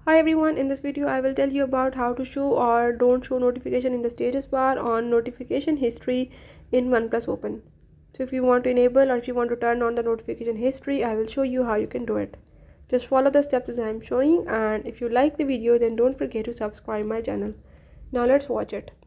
Hi everyone, in this video I will tell you about how to show or don't show notification in the status bar on notification history in OnePlus Open. So if you want to enable or if you want to turn on the notification history, I will show you how you can do it. Just follow the steps as I am showing, and if you like the video then don't forget to subscribe my channel. Now let's watch it.